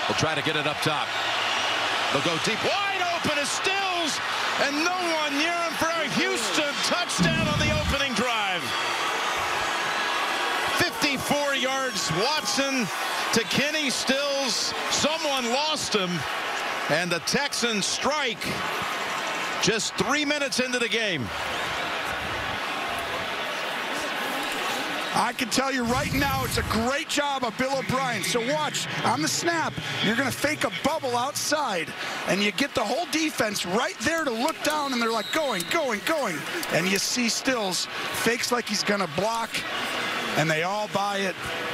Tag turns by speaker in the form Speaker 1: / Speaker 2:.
Speaker 1: They'll try to get it up top. They'll go deep. Wide open is Stills, and no one near him for a Houston touchdown on the opening drive. 54 yards, Watson to Kenny Stills. Someone lost him, and the Texans strike just 3 minutes into the game.
Speaker 2: I can tell you right now, it's a great job of Bill O'Brien. So watch, on the snap, you're going to fake a bubble outside, and you get the whole defense right there to look down, and they're like, going. And you see Stills fakes like he's going to block, and they all buy it.